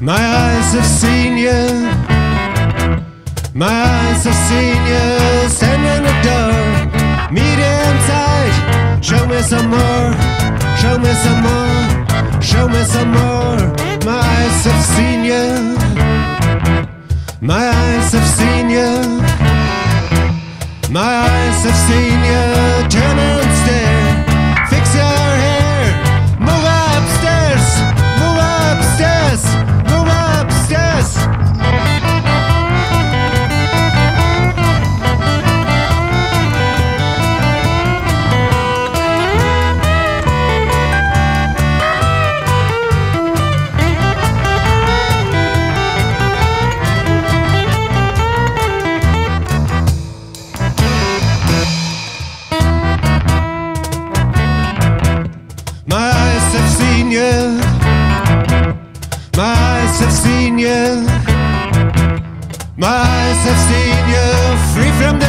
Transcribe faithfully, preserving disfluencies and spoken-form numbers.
My eyes have seen you. My eyes have seen you standing at the door. Meet inside. Show me some more. Show me some more. Show me some more. My eyes have seen you. My eyes have seen you. My eyes have seen you. Turn and stare. Fix your hair. Move upstairs. Move upstairs. Move upstairs. My eyes have seen you. My eyes have seen you. My eyes have seen you. Free from the